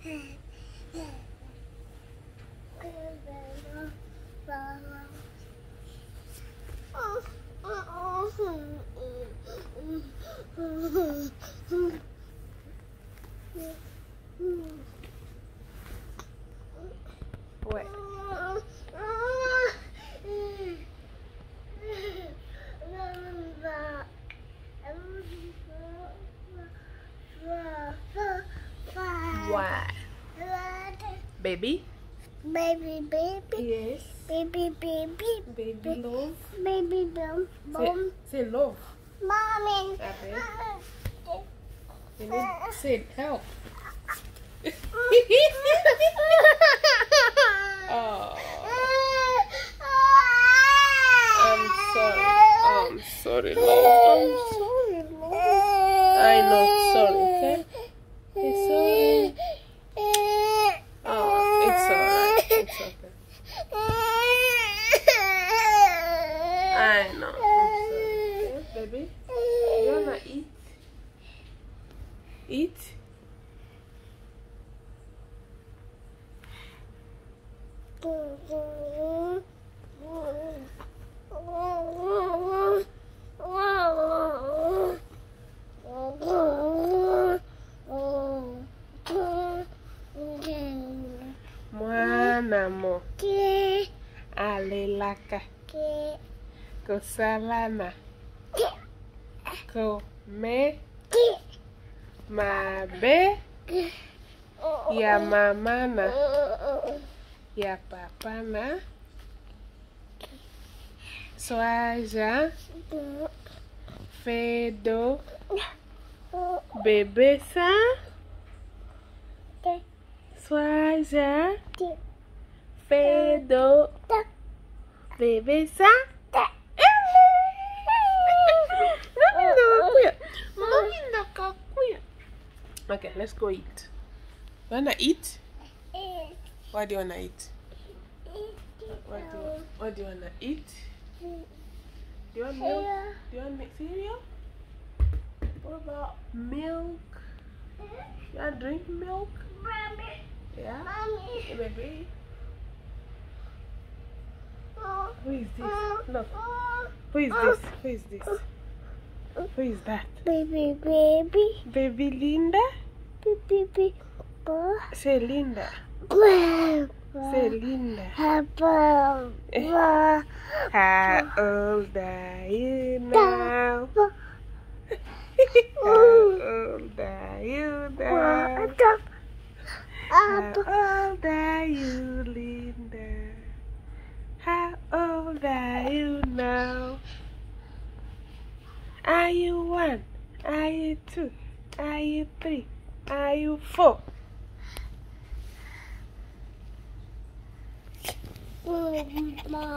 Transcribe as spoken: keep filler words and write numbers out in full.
What? Why? Baby? Baby, baby. Yes. Baby, baby. Baby love. Baby, boom, boom. Say, say love. Mommy. Okay. You need to say help. Oh, I'm sorry. I'm sorry, love. I'm sorry, love. I know. Sorry, okay? It's sorry. Oh, it's alright. It's okay. I know. I'm sorry. Okay, baby? You wanna eat? Eat? Mwana mo alelaka kosalana kome mabe ya mamana ya papana soaja fedo bebesa soaja fedo bebesa. Okay, let's go eat. You wanna eat? What do you wanna eat? What do you, what do you wanna eat? Do you want milk? Do you want milk cereal? What about milk? You wanna drink milk? Yeah? Hey, baby. Who is this? Look. Who is this? Who is this? Who is that? Baby, baby. Baby Linda? Baby, baby. Say Linda. Say Linda. How old are you now? How old are you now? How old are you, Linda? How old are you now? Are you one? Are you two? Are you three? Are you four? Mom.